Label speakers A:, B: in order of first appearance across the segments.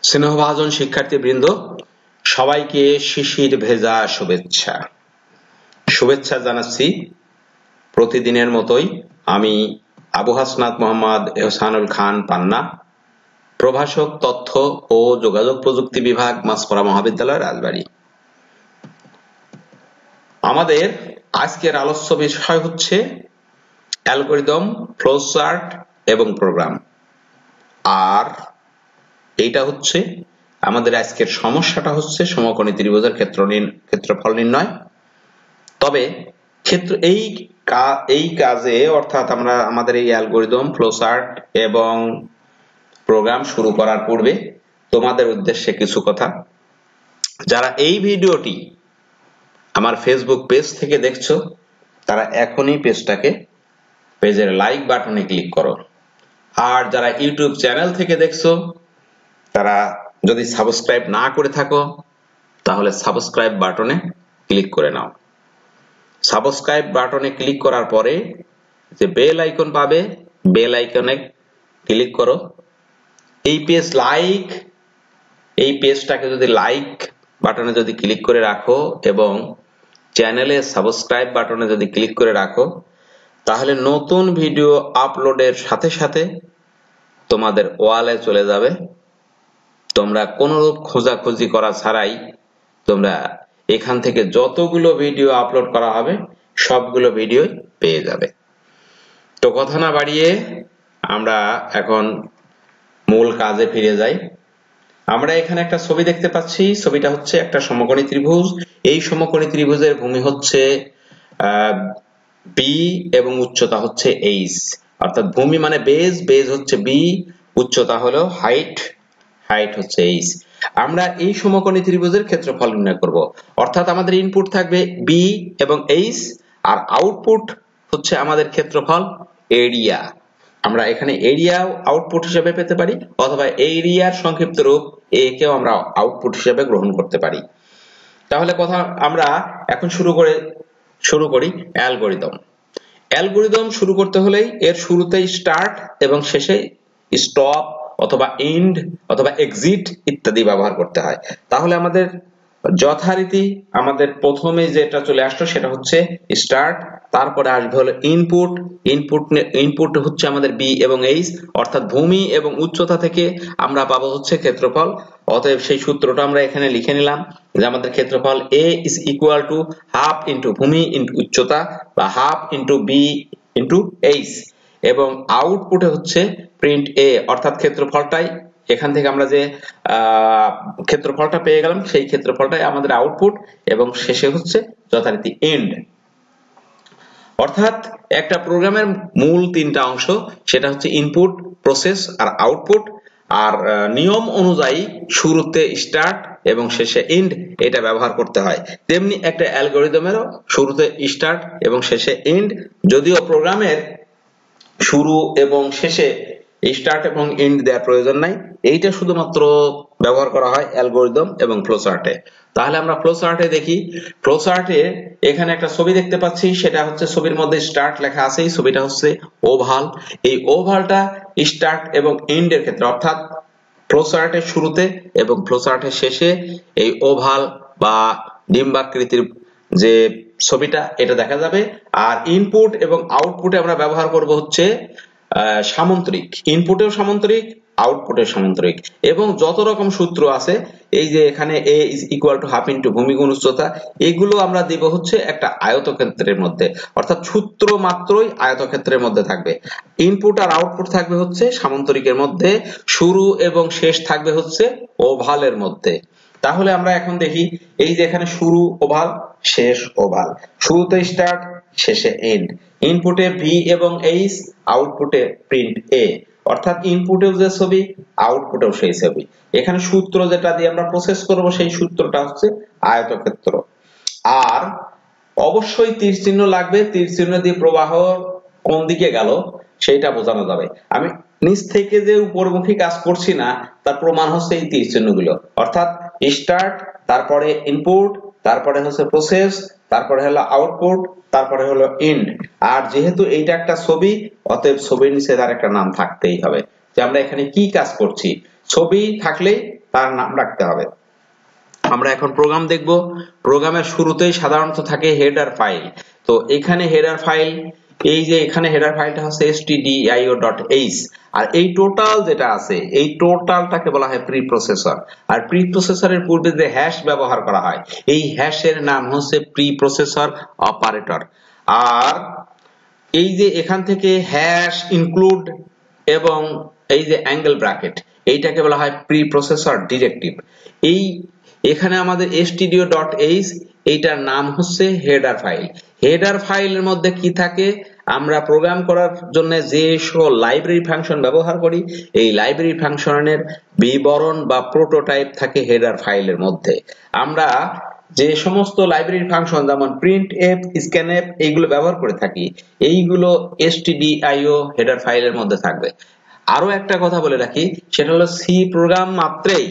A: স্নেহভাজন শিক্ষার্থীবৃন্দ, সবাইকে শিশির ভেজা শুভেচ্ছা জানাচ্ছি। প্রতিদিনের মতোই আমি আবু হাসনাত মোহাম্মদ এহসানুল খান পান্না, প্রভাষক তথ্য ও যোগাযোগ প্রযুক্তি বিভাগ, মাছপাড়া মহাবিদ্যালয়, রাজবাড়ী। আমাদের আজকের আলোচ্য বিষয় হচ্ছে অ্যালগরিদম, ফ্লোচার্ট এবং প্রোগ্রাম। আর এইটা হচ্ছে আমাদের আজকের সমস্যাটা হচ্ছে সমকোণী ত্রিভুজের ক্ষেত্রফল নির্ণয়। তবে এই কাজে অর্থাৎ আমরা আমাদের এই অ্যালগরিদম, ফ্লোচার্ট এবং প্রোগ্রাম শুরু করার পূর্বে তোমাদের উদ্দেশ্যে কিছু কথা। যারা এই ভিডিওটি আমার ফেসবুক পেজ থেকে দেখছো তারা এখনই পেজের লাইক বাটনে ক্লিক করো। আর যারা ইউটিউব চ্যানেল থেকে দেখছো তারা যদি সাবস্ক্রাইব না করে থাকো তাহলে সাবস্ক্রাইব বাটনে ক্লিক করে নাও। সাবস্ক্রাইব বাটনে ক্লিক করার পরে যে বেল আইকন পাবে, বেল আইকনে ক্লিক করো। এই পেজটাকে যদি লাইক বাটনে যদি ক্লিক করে রাখো এবং চ্যানেলে সাবস্ক্রাইব বাটনে যদি ক্লিক করে রাখো তাহলে নতুন ভিডিও আপলোডের সাথে সাথে তোমাদের ওয়ালে চলে যাবে। তোমরা কোনরূপ খোঁজাখুঁজি করা ছাড়াই তোমরা এখান থেকে যতগুলো ভিডিও আপলোড করা হবে সবগুলো ভিডিও পেয়ে যাবে। তো কথা না বাড়িয়ে আমরা এখন মূল কাজে ফিরে যাই। আমরা এখানে একটা ছবি দেখতে পাচ্ছি। ছবিটা হচ্ছে একটা সমকোণী ত্রিভুজ। এই সমকোণী ত্রিভুজের ভূমি হচ্ছে বি এবং উচ্চতা হচ্ছে এইচ। অর্থাৎ ভূমি মানে বেজ হচ্ছে বি, উচ্চতা হলো হাইট হচ্ছে এইচ। আমরা এই সমকোণী ত্রিভুজের ক্ষেত্রফল নির্ণয় করব। অর্থাৎ আমাদের ইনপুট থাকবে বি এবং এইচ আর আউটপুট হচ্ছে আমাদের ক্ষেত্রফল এরিয়া। আমরা এখানে এরিয়া আউটপুট হিসেবে পেতে পারি অথবা এরিয়ার সংক্ষিপ্ত রূপ এ কেও আমরা আউটপুট হিসেবে গ্রহণ করতে পারি। তাহলে আমরা এখন শুরু করি অ্যালগরিদম শুরু করতে হলেই এর শুরুতেই স্টার্ট এবং শেষে স্টপ অথবা এন্ড অথবা এক্সিট ইত্যাদি ব্যবহার করতে হয়। তাহলে আমাদের যথারীতি আমাদের প্রথমে যেটা চলে আসলো সেটা হচ্ছে স্টার্ট, তারপরে আসবে হলো ইনপুট হচ্ছে আমাদের বি এবং এইচ। অর্থাৎ ভূমি এবং উচ্চতা থেকে আমরা পাবো হচ্ছে ক্ষেত্রফল। অতএব সেই সূত্রটা আমরা এখানে লিখে নিলাম যে আমাদের ক্ষেত্রফল A is equal to half into ভূমি into উচ্চতা বা half into B into H এবং আউটপুটে হচ্ছে প্রিন্ট A অর্থাৎ ক্ষেত্রফলটাই এখান থেকে আমরা যে ক্ষেত্রফলটা পেয়ে গেলাম সেই ক্ষেত্রফলটাই আমাদের আউটপুট এবং শেষে হচ্ছে যথারীতি এন্ড। অর্থাৎ একটা প্রোগ্রামের মূল তিনটা অংশ, সেটা হচ্ছে ইনপুট, প্রসেস আর আউটপুট। আর নিয়ম অনুযায়ী শুরুতে স্টার্ট এবং শেষে এন্ড এটা ব্যবহার করতে হয়। তেমনি একটা অ্যালগরিদমেরও শুরুতে স্টার্ট এবং শেষে এন্ড, যদিও প্রোগ্রামের শুরু এবং শেষে স্টার্ট এবং এন্ড দেওয়ার প্রয়োজন নাই। এইটা শুধুমাত্র ব্যবহার করা হয় অ্যালগরিদম এবং ফ্লোচার্টে। তাহলে আমরা ফ্লোচার্টে দেখি। ফ্লোচার্টে এখানে একটা ছবি দেখতে পাচ্ছি, সেটা হচ্ছে ছবির মধ্যে স্টার্ট লেখা আছে। এই ছবিটা হচ্ছে ওভাল। এই ওভালটা স্টার্ট এবং এন্ড এর ক্ষেত্রে অর্থাৎ ফ্লোচার্টের শুরুতে এবং ফ্লোচার্টের শেষে এই ওভাল বা ডিম্বাকৃতির যে ছবিটা এটা দেখা যাবে। আর ইনপুট এবং আউটপুটে আমরা ব্যবহার করব হচ্ছে সামন্তরিক। ইনপুটেও সামন্তরিক, আউটপুটের সামন্তরিক এবং যত রকম সূত্র আছে, এই যে এখানে a is equal to half into ভূমি গুণ উচ্চতা, এগুলো আমরা দিব হচ্ছে একটা আয়তক্ষেত্রের মধ্যে। অর্থাৎ সূত্র মাত্রই আয়তক্ষেত্রের মধ্যে থাকবে। ইনপুট আর আউটপুট থাকবে হচ্ছে সামন্তরিকের মধ্যে, শুরু এবং শেষ থাকবে হচ্ছে ওভালের মধ্যে। তাহলে আমরা এখন দেখি, এই যে এখানে শুরু ওভাল, শেষ ওভাল, শুরুতে স্টার্ট, শেষে এন্ড, ইনপুটে ভি এবং এইচ, আউটপুটে প্রিন্ট এ। অর্থাৎ ইনপুটেও যে ছবি, আউটপুটেও সেই ছবি। এখানে সূত্র যেটা দিয়ে আমরা প্রসেস করব সেই সূত্রটা হচ্ছে আয়তক্ষেত্র। আর অবশ্যই তীর চিহ্ন লাগবে, তীর চিহ্ন দিয়ে প্রবাহ কোন দিকে গেল সেটা বোঝানো যাবে। আমি নিচ থেকে যে উপরমুখী কাজ করছি না তার প্রমাণ হচ্ছে এই তীর চিহ্নগুলো। অর্থাৎ স্টার্ট, তারপরে ইনপুট, তারপরে হচ্ছে প্রসেস, তারপরে হলো আউটপুট, তারপরে হলো এন্ড। আর যেহেতু এইটা একটা ছবি, অতএব ছবির নিচে তার একটা নাম থাকতেই হবে যে আমরা এখানে কি কাজ করছি। ছবি থাকলেই তার নাম রাখতে হবে। আমরা এখন প্রোগ্রাম দেখব। প্রোগ্রামের শুরুতেই সাধারণত থাকে হেডার ফাইল। তো এখানে হেডার ফাইল, এই যে এখানে হেডার ফাইলটা হচ্ছে stdio.h, আর এই টোটাল যেটা আছে এই টোটালটাকে বলা হয় প্রি প্রসেসর। আর প্রি প্রসেসরের পূর্বে যে হ্যাশ ব্যবহার করা হয় এই হ্যাশের নাম হচ্ছে প্রি প্রসেসর অপারেটর। আর এই যে এখান থেকে হ্যাশ, ইনক্লুড এবং এই যে অ্যাঙ্গেল ব্র্যাকেট এইটাকে বলা হয় প্রি প্রসেসর ডিরেক্টিভ। এই এখানে আমাদের stdio.h এইটার নাম হচ্ছে হেডার ফাইল। হেডার ফাইলের মধ্যে কি থাকে, আমরা প্রোগ্রাম করার জন্য যে সকল লাইব্রেরি ফাংশন ব্যবহার করি এই লাইব্রেরি ফাংশনের বিবরণ বা প্রোটোটাইপ থাকে হেডার ফাইলের মধ্যে। আমরা যে সমস্ত লাইব্রেরি ফাংশন যেমন printf, scanf এইগুলো ব্যবহার করে থাকি এইগুলো stdio হেডার ফাইলের মধ্যে থাকবে। আরো একটা কথা বলে রাখি, সেটা হলো সি প্রোগ্রাম মাত্রেই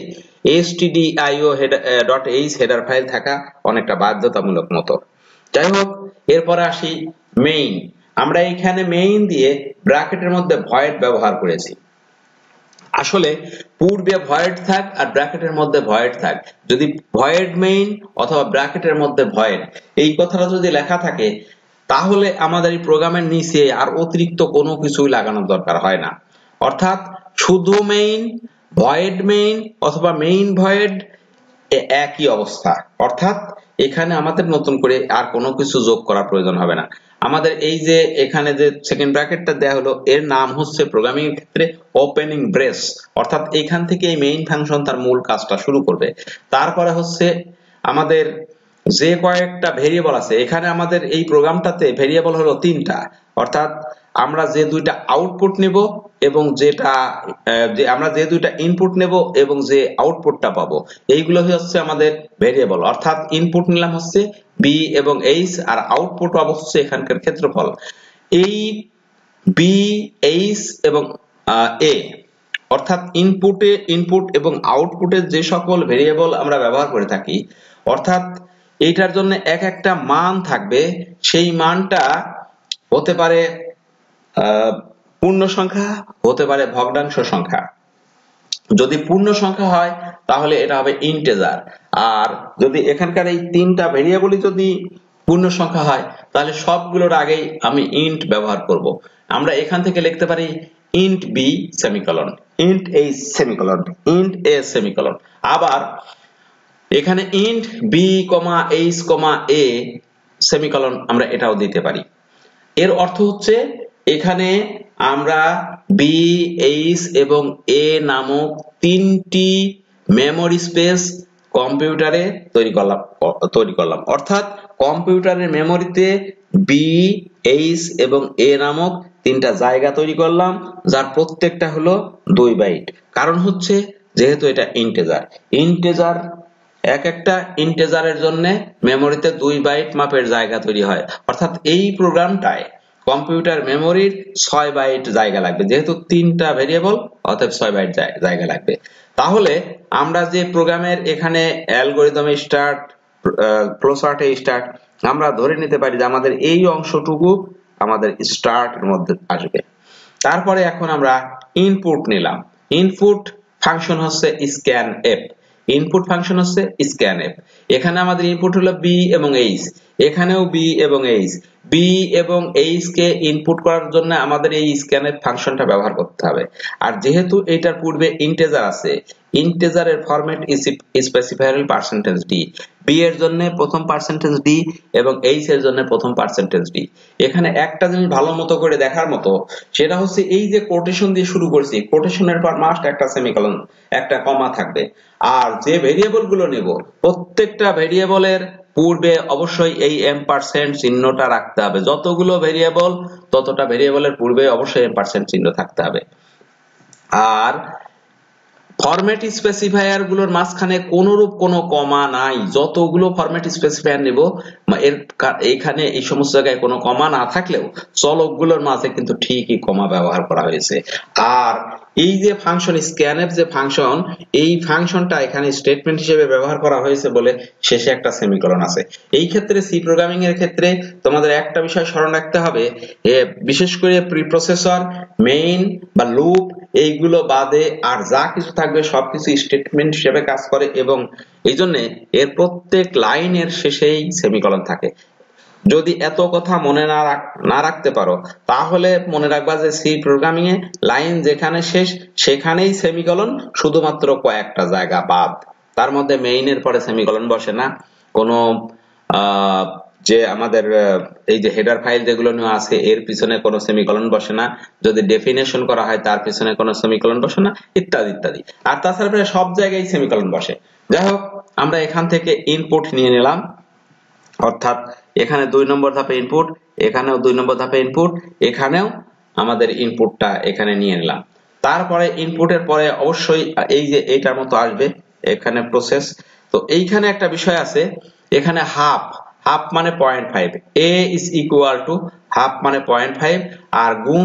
A: stdio.h হেডার ফাইল থাকা অনেকটা বাধ্যতামূলক মতো। যাই হোক, এরপরে আসি মেইন। আমরা এখানে মেইন দিয়ে ব্র্যাকেটের মধ্যে ভয়েড ব্যবহার করেছি। আসলে পূর্বে ভয়েড থাক আর ব্র্যাকেটের মধ্যে ভয়েড থাক, যদি ভয়েড মেইন অথবা ব্র্যাকেটের মধ্যে ভয়েড এই কথাটা যদি লেখা থাকে তাহলে আমাদের এই প্রোগ্রামের নিচে আর অতিরিক্ত কোনো কিছুই লাগানোর দরকার হয় না। অর্থাৎ শুধু মেইন, ভয়েড মেইন অথবা মেইন ভয়েড একই অবস্থা। অর্থাৎ এখানে আমাদের নতুন করে আর কোনো কিছু যোগ করার প্রয়োজন হবে না। আমাদের এই যে এখানে যে সেকেন্ড ব্র্যাকেটটা দেয়া হলো এর নাম হচ্ছে প্রোগ্রামিং এর ক্ষেত্রে ওপেনিং ব্রেস। অর্থাৎ এখান থেকে এই মেইন ফাংশন তার মূল কাজটা শুরু করবে। তারপরে হচ্ছে আমাদের যে কয়েকটা ভেরিয়েবল আছে, এখানে আমাদের এই প্রোগ্রামটাতে ভেরিয়েবল হলো 3টা। অর্থাৎ আমরা যে দুইটা আউটপুট নেব এবং যেটা আমরা যে দুইটা ইনপুট নেব এবং যে আউটপুটটা পাবো এইগুলো হচ্ছে আমাদের ভেরিয়েবল। অর্থাৎ ইনপুট নিলাম হচ্ছে বি এবং এইচ আর আউটপুট অবশ্যই এখানকার ক্ষেত্রফল। এই বি, এইচ এবং এ অর্থাৎ ইনপুট এবং আউটপুটের যে সকল ভেরিয়েবল আমরা ব্যবহার করে থাকি, অর্থাৎ এইটার জন্য এক একটা মান থাকবে। সেই মানটা হতে পারে পূর্ণ সংখ্যা, হতে পারে ভগ্নাংশ সংখ্যা। যদি পূর্ণ সংখ্যা হয় তাহলে এটা হবে ইন্টিজার, আর যদি এখানকার এই 3টা ভেরিয়েবলই যদি পূর্ণ সংখ্যা হয় তাহলে সবগুলোর আগেই আমি ইন্ট ব্যবহার করব। আমরা এখান থেকে লিখতে পারি int b semicolon, int h semicolon, int a semicolon. আবার এখানে int b, h, a semicolon আমরা এটাও দিতে পারি। এর অর্থ হচ্ছে এখানে আমরা b, h এবং a নামক 3টি মেমরি স্পেস কম্পিউটারে তৈরি করলাম। অর্থাৎ কম্পিউটারের মেমরিতে b, h এবং a নামক 3টা জায়গা তৈরি করলাম, যার প্রত্যেকটা হলো 2 বাইট। কারণ হচ্ছে যেহেতু এটা ইন্টিজার এক একটা ইন্টিজারের জন্য মেমরিতে 2 বাইট মাপের জায়গা তৈরি হয়। অর্থাৎ এই প্রোগ্রামটায় কম্পিউটার মেমরির 6 বাইট জায়গা লাগবে। যেহেতু 3টা ভেরিয়েবল অতএব 6 বাইট জায়গা লাগবে। তাহলে আমরা যে প্রোগ্রামের এখানে অ্যালগরিদমে স্টার্ট, ফ্লোচার্টে স্টার্ট, আমরা ধরে নিতে পারি যে আমাদের এই অংশটুকু আমাদের স্টার্ট এর মধ্যে আসবে। তারপরে এখন আমরা ইনপুট নিলাম। ইনপুট ফাংশন হচ্ছে scanf। ইনপুট ফাংশন হচ্ছে scanf। এখানে আমাদের ইনপুট হলো b এবং h, এখানেও b এবং h। b এবং h কে ইনপুট করার জন্য আমাদের এই scanf ফাংশনটা ব্যবহার করতে হবে। আর যেহেতু এটার পূর্বে ইন্টিজার আছে, ইন্টিজারের ফরম্যাট স্পেসিফায়ার %d। b এর জন্য প্রথম %d এবং h এর জন্য প্রথম %d। এখানে একটা জিনিস ভালো মতো করে দেখার মতো, সেটা হচ্ছে এই যে কোটেশন দিয়ে শুরু করছি, কোটেশনের পর মাস্ট একটা সেমিকোলন, একটা কমা থাকবে। আর যে ভেরিয়েবল গুলো নেব প্রত্যেকটা ভেরিয়েবলের পূর্বে অবশ্যই এই এম্পারসেন্ট চিহ্নটা রাখতে হবে। যতগুলো ভেরিয়েবল ততটা ভেরিয়েবলের পূর্বে অবশ্যই এম্পারসেন্ট চিহ্ন থাকতে হবে। আর ফরম্যাট স্পেসিফায়ার গুলোর মাঝখানে কোনরূপ কোনো কমা নাই। যতগুলো ফরম্যাট স্পেসিফায়ার নেব এখানে এই সমস্ত জায়গায় কোনো কমা না থাকলেও চলকগুলোর মাঝে কিন্তু ঠিকই কমা ব্যবহার করা হয়েছে। আর এই যে ফাংশন স্ক্যানএফ যে ফাংশন, এই ফাংশনটা এখানে স্টেটমেন্ট হিসেবে ব্যবহার করা হয়েছে বলে শেষে একটা সেমিকোলন আছে। এই ক্ষেত্রে সি প্রোগ্রামিং এর ক্ষেত্রে তোমাদের একটা বিষয় স্মরণ রাখতে হবে, বিশেষ করে প্রিপ্রসেসর, মেইন বা লুপ এইগুলো বাদে আর যা কিছু থাকবে সবকিছু স্টেটমেন্ট হিসেবে কাজ করে, এবং এই জন্য এর প্রত্যেক লাইনের শেষেই সেমিকোলন থাকে। যদি এত কথা মনে না রাখতে পারো তাহলে মনে রাখবা যে সি প্রোগ্রামিং এ লাইন যেখানে শেষ সেখানেই সেমিকোলন, শুধুমাত্র কয়েকটা জায়গা বাদ। তার মধ্যে মেইনের পরে সেমিকোলন বসে না, কোনো যে আমাদের এই যে হেডার ফাইল যেগুলো নিয়ে আছে এর পিছনে কোনো সেমিকোলন বসে না, যদি ডেফিনেশন করা হয় তার পিছনে কোনো সেমিকোলন বসে না, ইত্যাদি ইত্যাদি। আর তাছাড়া প্রায় সব জায়গায় সেমিকোলন বসে। যাই হোক, আমরা এখান থেকে ইনপুট নিয়ে নিলাম, অর্থাৎ এখানে 2 নম্বর ধাপে ইনপুট, এখানেও 2 নম্বর ধাপে ইনপুট, এখানেও আমাদের ইনপুটটা এখানে নিয়ে নিলাম। তারপরে ইনপুটের পরে অবশ্যই এই যে এইটার মতো আসবে এখানে প্রসেস। তো এইখানে একটা বিষয় আছে, এখানে হাফ মানে 0.5, a is equal to half মানে 0.5, আর গুণ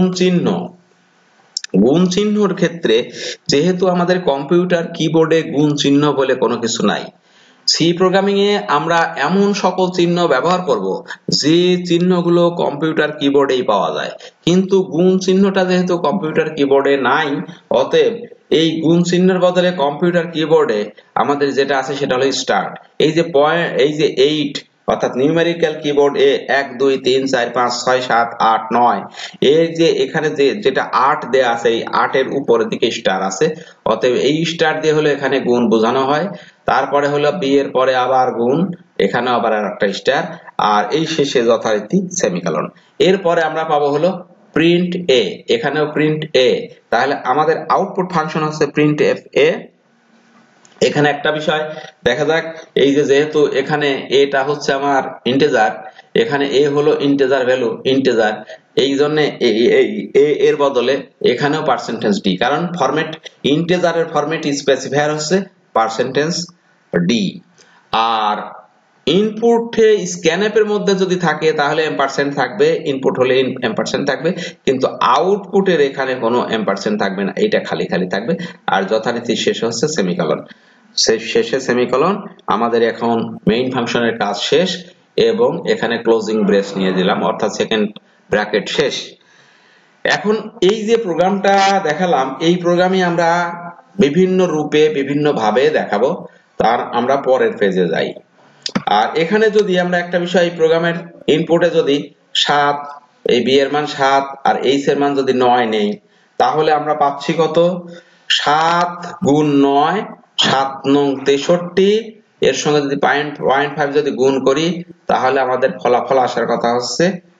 A: চিহ্নর ক্ষেত্রে যেহেতু আমাদের কম্পিউটার কিবোর্ডে গুণ চিহ্ন বলে কোনো কিছু নাই, সি প্রোগ্রামিং এ আমরা এমন সকল চিহ্ন ব্যবহার করব যে চিহ্নগুলো কম্পিউটার কিবোর্ডেই পাওয়া যায়, কিন্তু গুণ চিহ্নটা যেহেতু কম্পিউটার কিবোর্ডে নাই, অতএব এই গুণ চিহ্নের বদলে কম্পিউটার কিবোর্ডে আমাদের যেটা আছে সেটা হলো স্টার্ট। এই যে পয়েন্ট, এই যে 8 অর্থাৎ নিউমেরিক্যাল কিবোর্ড এ 1 2 3 4 5 6 7 8 9 এর যে এখানে যেটা 8 দেয়া আছে, এই 8 এর উপরের দিকে স্টার আছে, অতএব এই স্টার দিয়ে হলো এখানে গুণ বোঝানো হয়। তারপরে হলো বি এর পরে আবার গুণ, এখানে আবার একটা স্টার, আর এই শেষে যথারীতি সেমিকোলন। এরপরে আমরা পাবো হলো প্রিন্ট এ, এখানেও প্রিন্ট এ। তাহলে আমাদের আউটপুট ফাংশন হচ্ছে প্রিন্ট এফ এ। এখানে একটা বিষয় দেখা যাক, এই যে যেহেতু এখানে এটা হচ্ছে আমার ইন্টিজার, এখানে এ হলো ইন্টিজার ভ্যালু, ইন্টিজার, এই জন্য এর বদলে এখানেও পার্সেন্টেজ ডি, কারণ ফরম্যাট ইন্টিজারের ফরম্যাট স্পেসিফায়ার হচ্ছে পার্সেন্টেজ ডি। আর ইনপুটে স্ক্যানএফ এর মধ্যে যদি থাকে তাহলে এম্পারসেন্ট থাকবে, ইনপুট হলে এম্পারসেন্ট থাকবে, কিন্তু আউটপুটের এখানে কোনো এম্পারসেন্ট থাকবে না, এটা খালি খালি থাকবে। আর যথারীতি শেষে হচ্ছে সেমিকোলন, শেষে সেমিকোলন। আমাদের এখন মেইন ফাংশনের কাজ শেষ, এবং এখানে ক্লোজিং ব্রেস নিয়ে দিলাম, অর্থাৎ সেকেন্ড ব্র্যাকেট শেষ। এখন এই যে প্রোগ্রামটা দেখালাম, এই প্রোগ্রামে আমরা বিভিন্ন রূপে বিভিন্ন ভাবে দেখাবো, তার আমরা পরের পেজে যাই। আর এখানে যদি আমরা একটা বিষয়, এই প্রোগ্রামের ইনপুটে যদি 7, এই বি এর মান 7 আর এইচ এর মান যদি 9 নেই, তাহলে আমরা পাচ্ছি কত? 7 গুণ 9 7 নং 63, এর সঙ্গে যদি 0.5 যদি গুণ করি তাহলে আমাদের ফলাফল আসার কথা হচ্ছে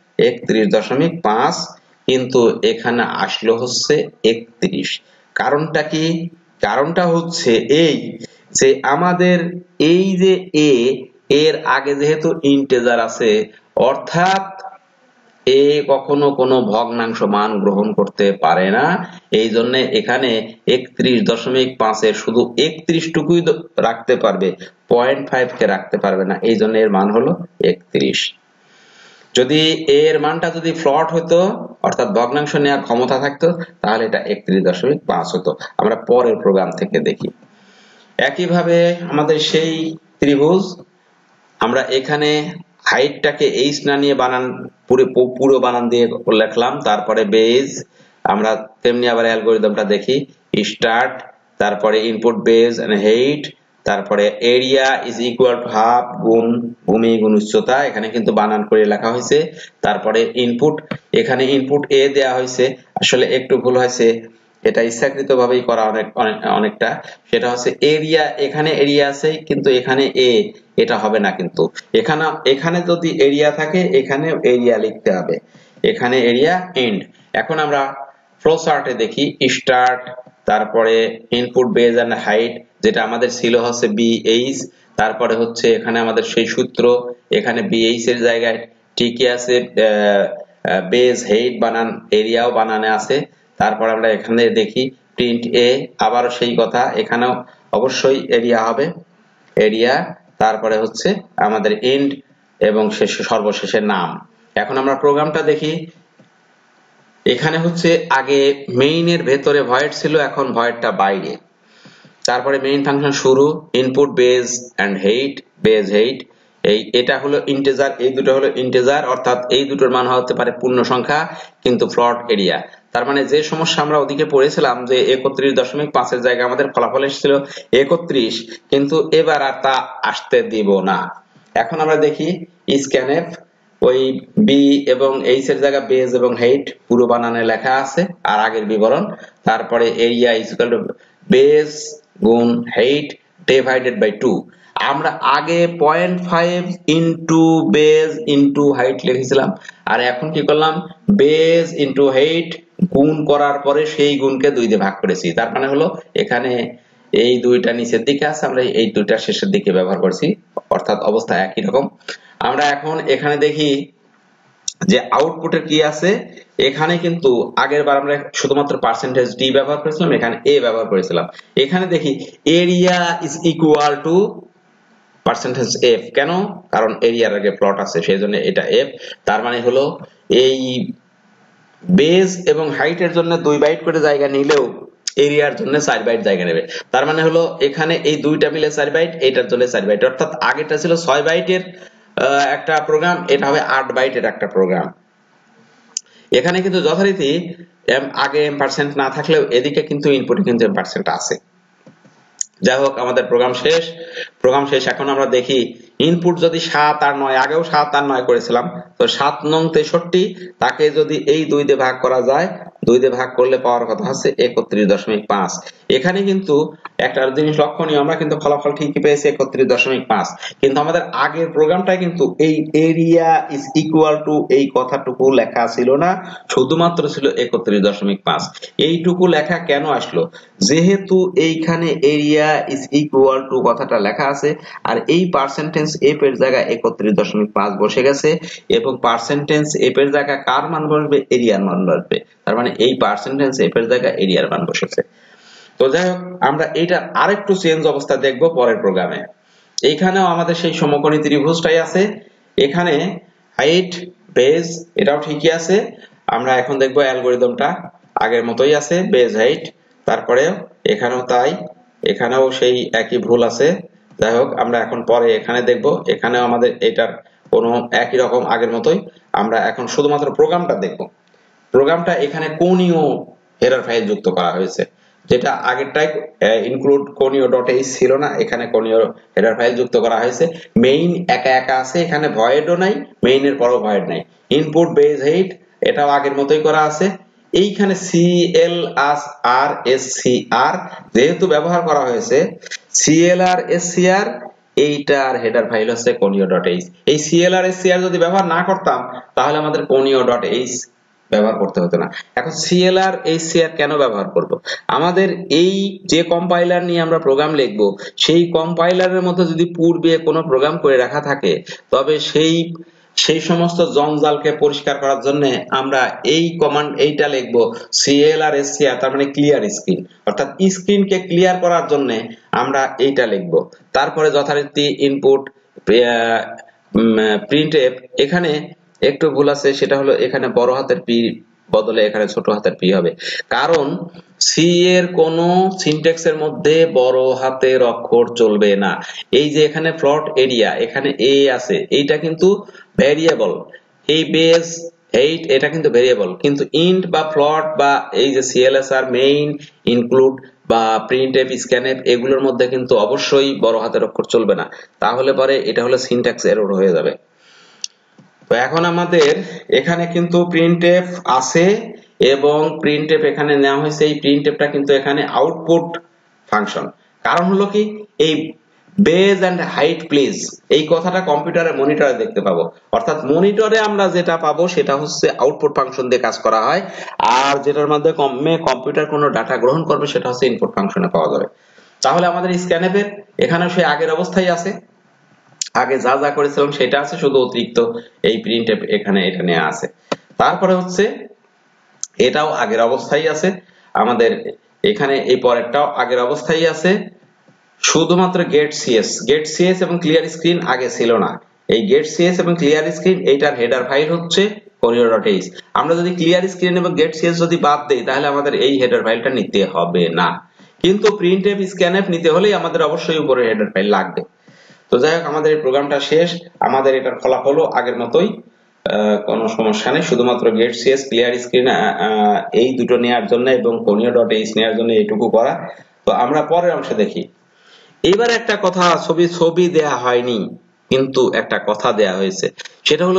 A: 31.5, কিন্তু এখানে আসলো হচ্ছে 31। কারণটা কি? কারণটা হচ্ছে এই যে আমাদের এই যে এ এর আগে যেহেতু ইন্টিজার আছে, অর্থাৎ এ কখনো কোনো ভগ্নাংশ মান গ্রহণ করতে পারে না, এই জন্য এখানে 31.5 এর শুধু 31 টুকুই রাখতে পারবে, 0.5 কে রাখতে পারবে না, এই জন্য এর মান হলো 31। যদি এর মানটা যদি ফ্লট হতো, অর্থাৎ ভগ্নাংশ নেওয়ার ক্ষমতা থাকতো, তাহলে এটা 31.5 হতো। আমরা পরের প্রোগ্রাম থেকে দেখি। একইভাবে আমাদের সেই ত্রিভুজ, আমরা এখানে হাইটটাকে এইচ না নিয়ে বানান পুরো বানান দিয়ে লিখলাম, তারপরে বেজ, আমরা তেমনি আবার অ্যালগরিদমটা দেখি, স্টার্ট, তারপরে ইনপুট বেজ এন্ড হাইট, তারপরে area is equal to half গুণ ভূমি গুণ উচ্চতা, এখানে কিন্তু বানান করে লেখা হয়েছে। তারপরে ইনপুট, এখানে ইনপুট এ দেয়া হয়েছে, আসলে একটু ভুল হয়েছে, এটা ইচ্ছাকৃতভাবেই করা অনেকটা, সেটা হচ্ছে এরিয়া, এখানে এরিয়া আছে কিন্তু এখানে এ, এটা হবে না, কিন্তু এখানে যদি এরিয়া থাকে এখানে এরিয়া লিখতে হবে, এখানে এরিয়া এন্ড। এখন আমরা ফ্লো চার্টে দেখি, স্টার্ট, তারপরে ইনপুট বেজ এন্ড হাইট, যেটা আমাদের ছিল হচ্ছে বিএইচ, তারপরে হচ্ছে এখানে আমাদের সেই সূত্র, এখানে বিএইচ এর জায়গায় ঠিকই আছে বেজ হাইট বানান, এরিয়াও বানানে আছে। তারপর আমরা এখানে দেখি প্রিন্ট এ, আবারও সেই কথা, এখানেও অবশ্যই এরিয়া হবে, এরিয়া, তারপরে হচ্ছে আমাদের এন্ড এবং সর্বশেষে নাম। এখন আমরা প্রোগ্রামটা দেখি, এখানে হচ্ছে আগে মেইনের ভেতরে ভয়েড ছিল, এখন ভয়েডটা বাইরে। তারপরে মেইন ফাংশন শুরু, input base and height, base height, এটা হলো ইন্টিজার, এই দুটো হলো ইন্টিজার, অর্থাৎ এই দুটোর মান হতে পারে পূর্ণ সংখ্যা কিন্তু ফ্লোট এরিয়া। তার মানে যে সমস্যা আমরা ওদিকে পড়েছিলাম যে 31.5 এর জায়গায় আমাদের ফলাফল এসেছিল 31, কিন্তু এবার আর তা আসতে দিব না। এখন আমরা দেখি স্ক্যানএফ, ওই বি এবং এইচ এর জায়গা বেজ এবং হেইট পুরো বানানে লেখা আছে আর আগের বিবরণ। তারপরে area is equal to base গুণ height divided by 2। আমরা আগে 0.5 ইনটু বেজ ইনটু height লিখেছিলাম, আর এখন কি করলাম, বেজ ইনটু height গুণ করার পরে সেই গুণকে 2 দিয়ে ভাগ করেছি। তার মানে হলো এখানে এই দুইটা নিচের দিকে আছে, আমরা এই দুইটা শেষের দিকে ব্যবহার করছি, অর্থাৎ অবস্থা একই রকম। আমরা এখন এখানে দেখি যে আউটপুটের কি আছে। এখানে কিন্তু আগের বার আমরা শুধুমাত্র পার্সেন্টেজ ডি ব্যবহার করেছিলাম, এখানে এ ব্যবহার করেছিলাম। এখানে দেখি area is equal to percentage F, কেন? কারণ এরিয়ার আগে প্লট আছে সেজন্য এটা এফ। তার মানে হলো এই বেজ এবং হাইটের জন্য 2 বাইট করে জায়গা নিলেও এরিয়ার জন্য 4 বাইট জায়গা নেবে। তার মানে হলো এখানে এই দুইটা মিলে 4 বাইট, এটার জন্য 4 বাইট, অর্থাৎ আগেরটা ছিল 6 বাইটের একটা প্রোগ্রাম, এটা হবে 8 বাইটের একটা প্রোগ্রাম। এখানে কিন্তু যথারীতি আগে এম% না থাকলেও এদিকে কিন্তু ইনপুটে কিন্তু এম% আছে। যাই হোক, আমাদের প্রোগ্রাম শেষ। এখন আমরা দেখি ইনপুট যদি 7 আর 9, আগেও 7 আর 9 করেছিলাম, তো 7 নং 63 তাকে যদি এই 2 দিয়ে ভাগ করা যায়, 2 দিয়ে ভাগ করলে পাওয়ার কথা আছে 31.5। এখানে কিন্তু একটা জিনিস লক্ষণীয়, আমরা কিন্তু ফলাফল ঠিকই পেয়েছি 31.5, কিন্তু আমাদের আগের প্রোগ্রামটায় কিন্তু এই এরিয়া ইজ ইকুয়াল টু এই কথাটুকু লেখা ছিল না, শুধুমাত্র ছিল 31.5। এইটুকু লেখা কেন আসলো? যেহেতু এইখানে এরিয়া ইজ ইকুয়াল টু কথাটা লেখা আছে, আর এই পার্সেন্টেজ এফ এর জায়গায় 31.5 বসে গেছে, এবং পার্সেন্টেজ এফ এর জায়গায় কার মান বসবে? এরিয়ার মান বসবে। তার মানে এই পার্সেন্টেজ এফ এর জায়গায় এরিয়ার মান বসেছে। তো যাই হোক, আমরা এইটার আরেকটু চেঞ্জ অবস্থা দেখব পরের প্রোগ্রামে। এইখানেও আমাদের সেই সমকোণী ত্রিভুজটাই আছে, এখানে হাইট বেজ এটাও ঠিকই আছে। আমরা এখন দেখব অ্যালগরিদমটা আগের মতোই আছে, বেজ হাইট, তারপরে এখানেও তাই, এখানেও সেই একই ভুল আছে। যাই হোক, আমরা এখন পরে এখানে দেখব, এখানেও আমাদের এটার কোনো একই রকম আগের মতোই। আমরা এখন শুধুমাত্র প্রোগ্রামটা দেখব। প্রোগ্রামটা এখানে কোণীয় হেডার ফাইল যুক্ত করা হয়েছে, যেটা আগেরটাই ইনক্লুড কোণীয় .h ছিল না, এখানে কোণীয় হেডার ফাইল যুক্ত করা হয়েছে। মেইন একা একা আছে, এখানে ভয়েডও নাই, মেইনের পরও ভয়েড নাই। ইনপুট বেজ হেইট এটাও আগের মতোই করা আছে। এইখানে CLR/SCR যেহেতু ব্যবহার করা হয়েছে, CLR/SCR এইটার হেডার ফাইল হচ্ছে কোণীয় .h। এই CLR/SCR যদি ব্যবহার না করতাম তাহলে আমাদের কোণীয় .h ব্যবহার করতে হতো না। এখন CLR/SCR কেন ব্যবহার করব? আমাদের এই যে কম্পাইলার নিয়ে আমরা প্রোগ্রাম লিখব, সেই কম্পাইলারের মধ্যে যদি পূর্বে কোনো প্রোগ্রাম করে রাখা থাকে, তবে সেই সমস্ত জঞ্জালকে পরিষ্কার করার জন্য আমরা এই কমান্ড এইটা লিখব, CLR/SCR, তার মানে ক্লিয়ার স্ক্রিন, অর্থাৎ স্ক্রিনকে ক্লিয়ার করার জন্য আমরা এইটা লিখব। তারপরে যথারীতি ইনপুট প্রিন্টএফ, এখানে একটু ভুল আছে, সেটা হলো এখানে বড় হাতের পি বদলে এখানে ছোট হাতের পি হবে, কারণ সি এর কোন সিনট্যাক্সের মধ্যে বড় হাতের অক্ষর চলবে না। এই যে এখানে প্লট এরিয়া, এখানে এ আছে, এইটা কিন্তু ভেরিয়েবল, এই বেস এইট এটা কিন্তু ভেরিয়েবল, কিন্তু ইন্ট বা প্লট বা এই যে CLSR, মেইন, ইনক্লুড বা প্রিন্টএফ, স্ক্যানএফ এগুলোর মধ্যে কিন্তু অবশ্যই বড় হাতের অক্ষর চলবে না, তাহলে পরে এটা হলো সিনট্যাক্স এরর হয়ে যাবে। তো এখন আমাদের এখানে কিন্তু প্রিন্টএফ আছে, এবং প্রিন্টএফ এখানে নেওয়া হয়েছে, এই প্রিন্টএফটা কিন্তু এখানে আউটপুট ফাংশন। কারণ হলো কি, এই বেজ এন্ড হাইট প্লিজ এই কথাটা কম্পিউটারে মনিটরে দেখতে পাবো, অর্থাৎ মনিটরে আমরা যেটা পাবো সেটা হচ্ছে আউটপুট ফাংশন দিয়ে কাজ করা হয়, আর যেটার মাধ্যমে কম্পিউটার কোনো ডাটা গ্রহণ করবে সেটা হচ্ছে ইনপুট ফাংশনে পাওয়া যাবে। তাহলে আমাদের স্ক্যানএফ এর এখানেও সেই আগের অবস্থায় আছে, আগে যা যা করেছিলাম সেটা আছে, শুধু অতিরিক্ত এই প্রিন্টএফ এখানে এটা নিয়ে আছে। তারপরে হচ্ছে এটাও আগের অবস্থায় আছে, আমাদের এখানে এই পরেরটাও আগের অবস্থায় আছে, শুধুমাত্র গেট সিএস এবং ক্লিয়ার স্ক্রিন আগে ছিল না। এই গেট সিএস এবং ক্লিয়ার স্ক্রিন এইটার হেডার ফাইল হচ্ছে কোণীয়.h, আমরা যদি ক্লিয়ার স্ক্রিন এবং গেট সিএস যদি বাদ দেই তাহলে আমাদের এই হেডার ফাইলটা নিতে হবে না, কিন্তু প্রিন্টএফ স্ক্যানএফ নিতে হলেই আমাদের অবশ্যই উপরে হেডার ফাইল লাগবে। তো যাই হোক, আমাদের এই প্রোগ্রামটা শেষ। আমাদের এটার ফলাফলও আগের মতোই, কোনো সমস্যা নেই, শুধুমাত্র গেট সিএস ক্লিয়ার স্ক্রিন এই দুটো নেওয়ার জন্য এবং conio.h নেওয়ার জন্য এইটুকু করা। তো আমরা পরের অংশে দেখি। এবার একটা কথা, ছবি দেয়া হয়নি কিন্তু একটা কথা দেয়া হয়েছে, সেটা হলো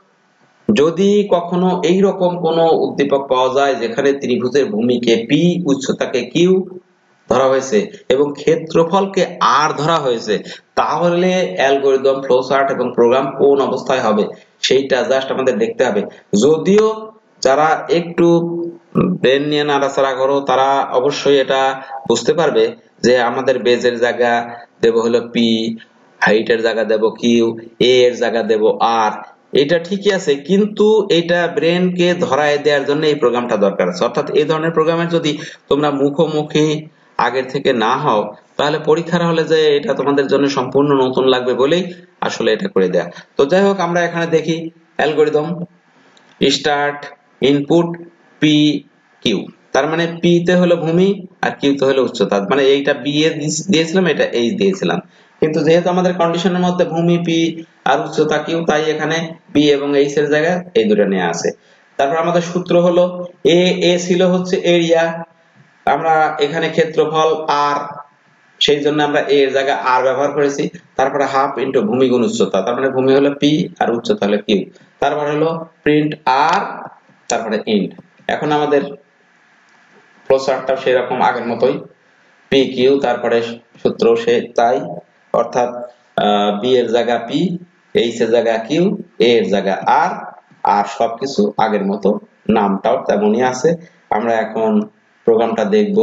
A: যদি কখনো এইরকম কোনো উদ্দীপক পাওয়া যায় যেখানে ত্রিভুজের ভূমিকে পি, উচ্চতাকে কিউ ধরা হয়েছে এবং ক্ষেত্রফলকে আর ধরা হয়েছে, তাহলে অ্যালগরিদম, ফ্লোচার্ট এবং প্রোগ্রাম কোন অবস্থায় হবে সেইটা জাস্ট আমাদের দেখতে হবে। যদিও যারা একটু ব্রেন নিয়ে নাড়াচাড়া করো তারা অবশ্যই এটা বুঝতে পারবে যে আমাদের বেজের জায়গা দেব হলো পি, হাইটের জায়গা দেব কিউ, এ এর জায়গা দেব আর। এটা ঠিকই আছে, কিন্তু এটা ব্রেনকে ধরায় দেওয়ার জন্য এই প্রোগ্রামটা দরকার আছে। অর্থাৎ এই ধরনের প্রোগ্রামের যদি তোমরা মুখোমুখি আগের থেকে না হও তাহলে পরীক্ষার হলে যে এটা তোমাদের জন্য সম্পূর্ণ নতুন লাগবে বলেই আসলে এটা করে দেয়া। তো যাই হোক, আমরা এখানে দেখি algorithm start input P Q, তার মানে পি তে হলো ভূমি আর কিউ তে হলো উচ্চতা, মানে এইটা বি এ দিয়েছিলাম, এটা এইচ দিয়েছিলাম, কিন্তু যেহেতু আমাদের কন্ডিশনের মধ্যে ভূমি পি আর উচ্চতা কিউ, তাই এখানে বি এবং এইচ এর জায়গায় এই দুটো নেওয়া আছে। তারপর আমাদের সূত্র হলো এ ছিল হচ্ছে এরিয়া, আমরা এখানে ক্ষেত্রফল আর, সেই জন্য আমরা এ এর জায়গায় আর ব্যবহার করেছি। তারপরে হাফ ইনটু ভূমি গুণ উচ্চতা, তার মানে ভূমি হলো পি আর উচ্চতা হলো কিউ। তারপরে হলো প্রিন্ট আর, তারপরে ইন্ট। এখন আমাদের ফ্লোচার্টটা সেরকম আগের মতোই, পি কিউ, তারপরে সূত্র সে তাই, অর্থাৎ বি এর জায়গা পি, এইচ এর জায়গা কিউ, এ এর জায়গা আর, আর সবকিছু আগের মতো, নামটাও তেমনই আছে। আমরা এখন প্রোগ্রামটা দেখব।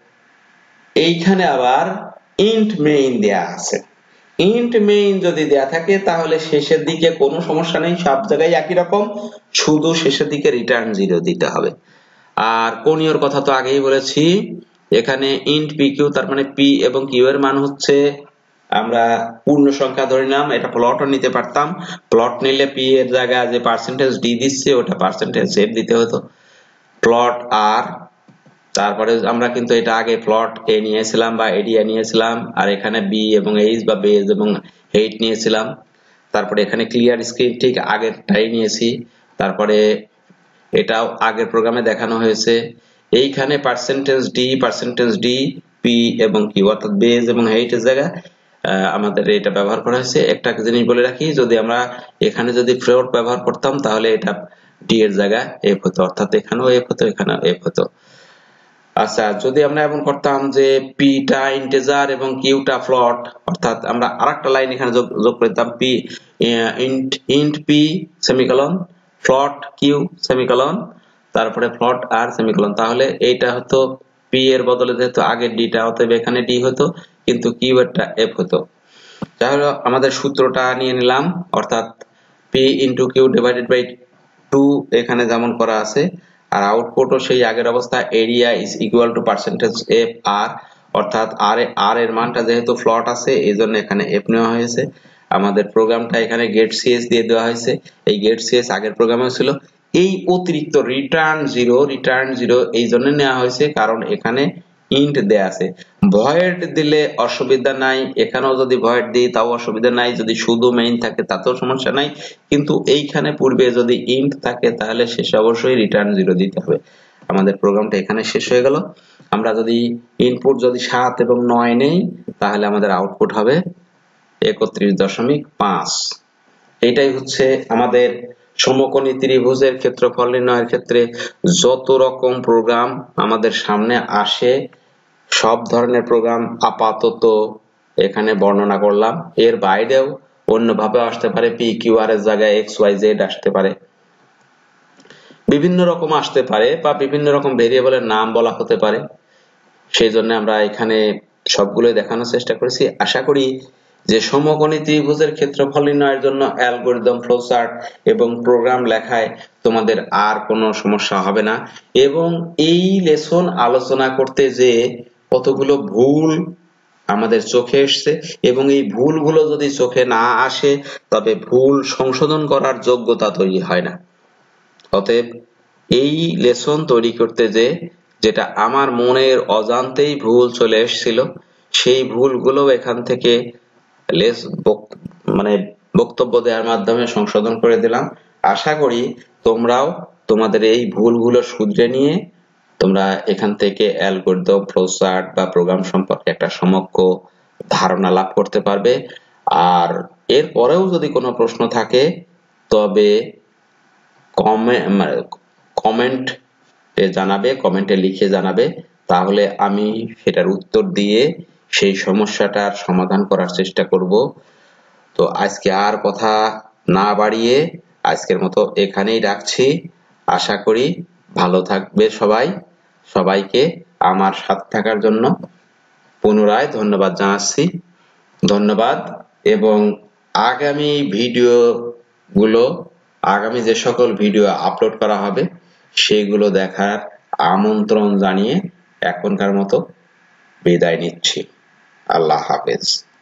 A: এইখানে আবার ইন্ট মেইন দেয়া আছে। ইন্ট মেইন যদি দেয়া থাকে তাহলে শেষের দিকে কোনো সমস্যা নেই, সব জায়গায় একই রকম, শুধু শেষের দিকে রিটার্ন 0 দিতে হবে। আর কোনিওর কথা তো আগেই বলেছি, এখানে ইন্ট পি কিউ, তার মানে পি এবং কিউ এর মান হচ্ছে, আমরা পূর্ণ সংখ্যা ধরে নিলাম, এটা প্লটও নিতে পারতাম, প্লট নিলে পি এর জায়গায় যে পার্সেন্টেজ ডি দিচ্ছে ওটা পার্সেন্টেজ এফ দিতে হতো, প্লট আর। তারপরে আমরা কিন্তু এটা আগে প্লট এ নিয়েছিলাম বা এরিয়া নিয়েছিলাম, আর এখানে বি এবং এইচ বা বেজ এবং হেইট নিয়েছিলাম। তারপরে এখানে ক্লিয়ার স্ক্রিন ঠিক আগেরটাই নিয়েছি, তারপরে এটাও আগের প্রোগ্রামে দেখানো হয়েছে। এইখানে পার্সেন্টেজ ডি পি এবং কিউ, অর্থাৎ বেজ এবং হেইটের জায়গায় আমাদের এটা ব্যবহার করা হয়েছে। একটা জিনিস বলে রাখি, যদি আমরা এখানে যদি ফ্লোট ব্যবহার করতাম তাহলে এটা ডি এর জায়গায় এফ হতো, অর্থাৎ এখানেও এফ হতো, এখানেও এফ হতো। আচ্ছা, যদি আমরা এমন করতাম যে পি টা ইন্টিজার এবং কিউ টা ফ্লোট, অর্থাৎ আমরা আরেকটা লাইন এখানে যোগ করতাম, P int P semicolon float Q semicolon, তারপরে ফ্লোট আর সেমিকোলন, তাহলে এইটা হতো পি এর বদলে যেহেতু আগে ডি টা, অতএব এখানে ডি হতো কিন্তু কিউ এরটা এফ হতো। তাহলে আমাদের সূত্রটা নিয়ে নিলাম, অর্থাৎ P into Q divided by 2 এখানে যেমন করা আছে, আর আউটপুটও সেই আগের অবস্থা, area is equal to percentage F R, অর্থাৎ আর এর মানটা যেহেতু ফ্লট আছে এই জন্য এখানে এফ নেওয়া হয়েছে। আমাদের প্রোগ্রামটা এখানে গেট সিএস দিয়ে দেওয়া হয়েছে, এই গেট সিএস আগের প্রোগ্রামে ছিল। এই অতিরিক্ত রিটার্ন জিরো এই জন্য নেওয়া হয়েছে কারণ এখানে ইন্ট দেয়া আছে। ভয়েড দিলে অসুবিধা নাই, এখানেও যদি ভয়েড দিই তাও অসুবিধা নাই, যদি শুধু মেইন থাকে তাতেও সমস্যা নাই, কিন্তু এইখানে পূর্বে যদি ইন্ট থাকে তাহলে শেষে অবশ্যই রিটার্ন 0 দিতে হবে। আমাদের প্রোগ্রামটা এখানে শেষ হয়ে গেল। আমরা যদি ইনপুট যদি 7 এবং 9 নেই তাহলে আমাদের আউটপুট হবে 31.5। এটাই হচ্ছে আমাদের সমকোণী ত্রিভুজের ক্ষেত্রফল নির্ণয়ের ক্ষেত্রে যত রকম প্রোগ্রাম আমাদের সামনে আসে সব ধরনের প্রোগ্রাম আপাতত এখানে বর্ণনা করলাম। এর বাইরেও অন্যভাবে আসতে পারে, পি কিউ আর এর জায়গায় এক্স ওয়াই জেড আসতে পারে, বিভিন্ন রকম আসতে পারে, বা বিভিন্ন রকম ভেরিয়েবলের নাম বলা হতে পারে। সেই জন্য আমরা এখানে সবগুলোই দেখানোর চেষ্টা করেছি। আশা করি যে সমকোণী ত্রিভুজের ক্ষেত্রফল নির্ণয়ের জন্য অ্যালগরিদম, ফ্লোচার্ট এবং প্রোগ্রাম লেখায় তোমাদের আর কোনো সমস্যা হবে না। এবং এই লেসন আলোচনা করতে যে কতগুলো ভুল আমাদের চোখে এসছে, এবং এই ভুলগুলো যদি চোখে না আসে তবে ভুল সংশোধন করার যোগ্যতা তৈরি হয় না। অতএব এই লেসন তৈরি করতে যেটা আমার মনের অজান্তেই ভুল চলে এসেছিল, সেই ভুলগুলো এখান থেকে মানে বক্তব্য দেওয়ার মাধ্যমে সংশোধন করে দিলাম। আশা করি তোমরাও তোমাদের এই ভুলগুলো শুধরে নিয়ে তোমরা এখান থেকে অ্যালগরিদম, ফ্লোচার্ট বা প্রোগ্রাম সম্পর্কে একটা সমগ্র ধারণা লাভ করতে পারবে। আর এর পরেও যদি কোনো প্রশ্ন থাকে তবে কমেন্টে জানাবে, কমেন্টে লিখে জানাবে, তাহলে আমি সেটার উত্তর দিয়ে সেই সমস্যাটার সমাধান করার চেষ্টা করব। তো আজকে আর কথা না বাড়িয়ে আজকের মতো এখানেই রাখছি। আশা করি ভালো থাকবে সবাই। সবাইকে আমার সাথে থাকার জন্য পুনরায় ধন্যবাদ জানাচ্ছি। ধন্যবাদ। এবং আগামী ভিডিওগুলো, আগামী যে সকল ভিডিও আপলোড করা হবে সেগুলো দেখার আমন্ত্রণ জানিয়ে এখনকার মতো বিদায় নিচ্ছি। আল্লাহ হাফেজ।